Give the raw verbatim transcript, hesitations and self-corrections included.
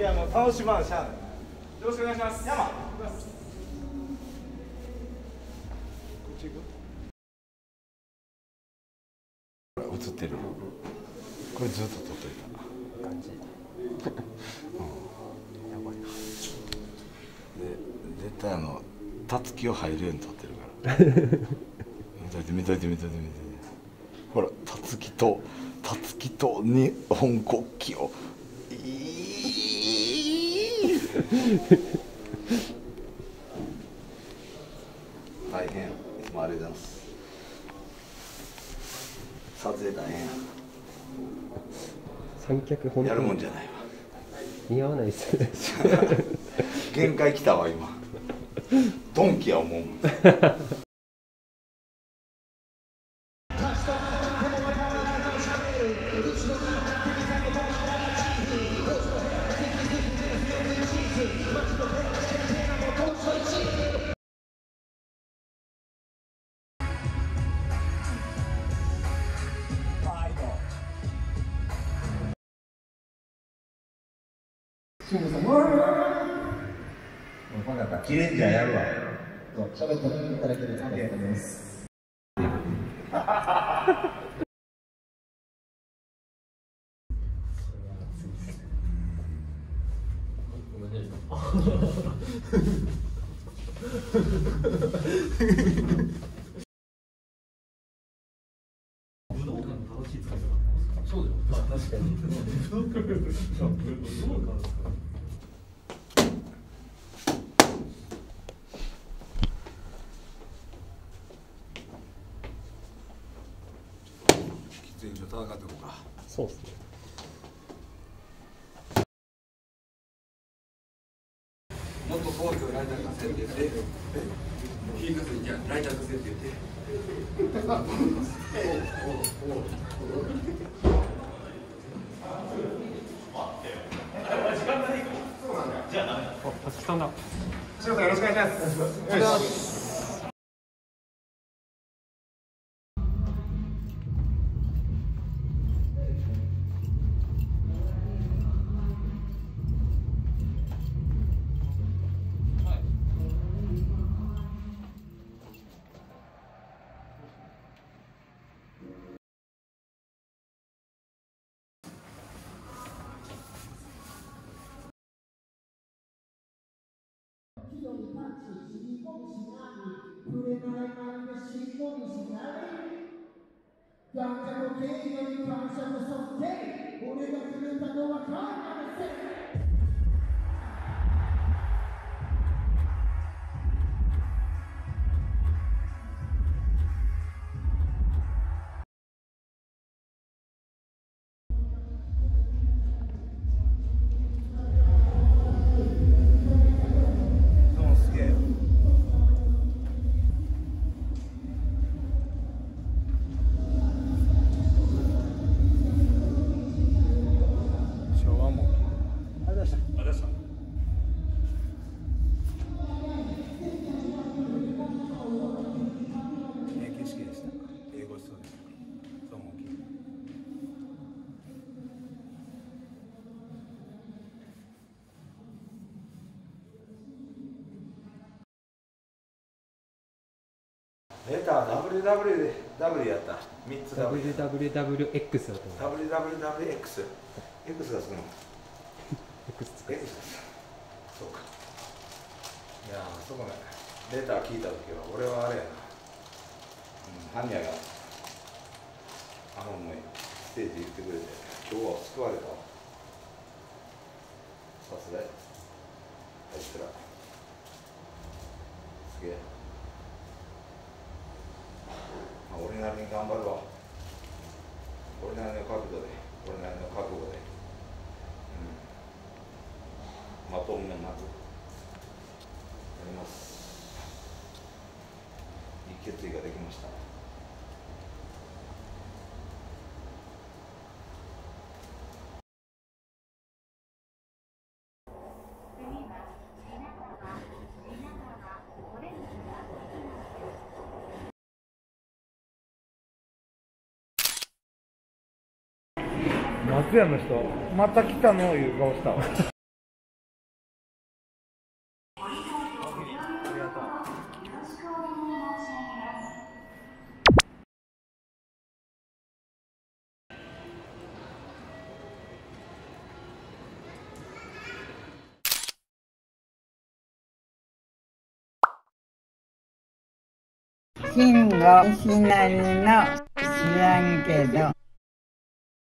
いやもう楽しまんしゃあない。よろしくお願いします。 山。こっち行く？映ってる。これずっと撮っといた感じ。うん、やばいな。で絶対あのたつきを入るように撮ってるから見といて見といて見といて見といて。ほらたつきとたつきと日本国旗をいい大変。いつもありがとうございます。撮影大変や。 三脚本当にやるもんじゃないわ。 似合わないですね限界来たわ今。ドンキや思う。 もうこんなんだったらキレンジャーやるわ。喋っていただけるとありがとうございます。 武道館の正しい使い方。そうだよ。確かに。武道館の武道館ですか。 喫煙所戦っていこうか。 そうですね。 もっと東京ライター稼いでて、ヒーカスにじゃライター稼いでて。 あ、たつきさんだ。橋本さんよろしくお願いします。お願いします。感謝の敬意より感謝の尊敬。俺が決めたのは感謝のせい。 出た ダブリューダブリュー で W やったみっつダブリューダブリューダブリューエックス だと思う。 ダブリューダブリューダブリューエックス X がつくの X つく。 X そうか。いやーそこねレター聞いた時は俺はあれやな、うん、ハニヤがあの思いステージ行ってくれて今日は救われたわ。さすがやあいつらすげえ。俺なりに頑張るわ。俺なりの角度で、俺なりの覚悟で、うん、まとめなくやります。いい決意ができました。 松屋の人また来たのいう顔したわ。 慎吾石なりの知らんけど